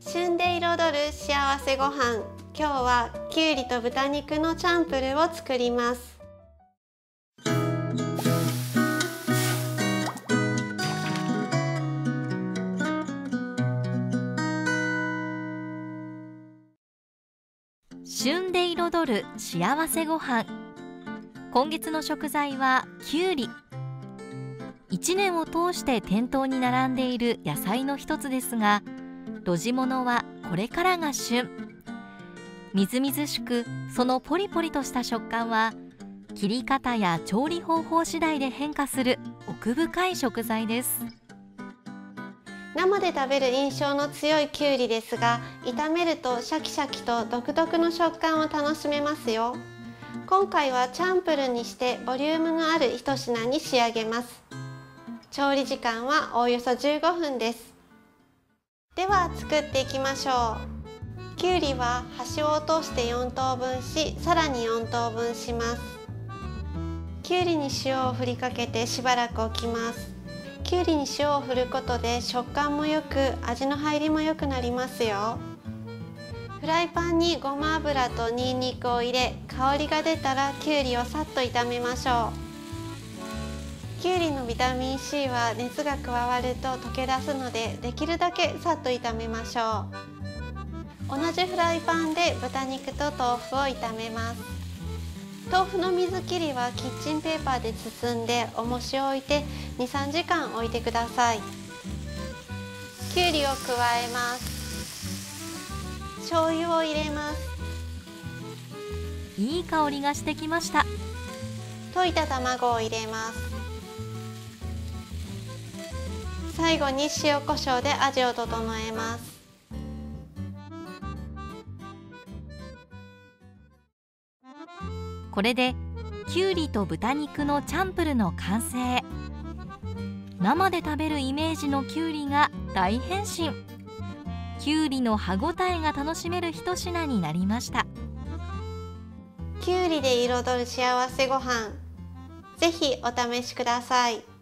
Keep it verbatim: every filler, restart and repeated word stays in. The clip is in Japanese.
旬で彩る幸せごはん。今日はきゅうりと豚肉のチャンプルを作ります。 旬で彩る幸せごはん。今月の食材はきゅうり。いちねんを通して店頭に並んでいる野菜の一つですが、露地物はこれからが旬。みずみずしく、そのポリポリとした食感は切り方や調理方法次第で変化する奥深い食材です。 生で食べる印象の強いきゅうりですが、炒めるとシャキシャキと独特の食感を楽しめますよ。今回はチャンプルにしてボリュームのある一品に仕上げます。調理時間はおおよそじゅうごふんです。では作っていきましょう。きゅうりは端を落としてよん等分し、さらによん等分します。きゅうりに塩を振りかけてしばらく置きます。きゅうりに塩を振ることで食感もよく、味の入りも良くなりますよ。フライパンにごま油とにんにくを入れ、香りが出たらきゅうりをさっと炒めましょう。きゅうりのビタミン C は熱が加わると溶け出すので、できるだけさっと炒めましょう。同じフライパンで豚肉と豆腐を炒めます。豆腐の水切りはキッチンペーパーで包んで重しを置いてにさんじかん置いてください。きゅうりを加えます。醤油を入れます。 いい香りがしてきました。 溶いた卵を入れます。最後に塩コショウで味を整えます。 これできゅうりと豚肉のチャンプルの完成。生で食べるイメージのきゅうりが大変身。きゅうりの歯ごたえが楽しめる一品になりました。 きゅうりで彩る幸せごはん、ぜひお試しください。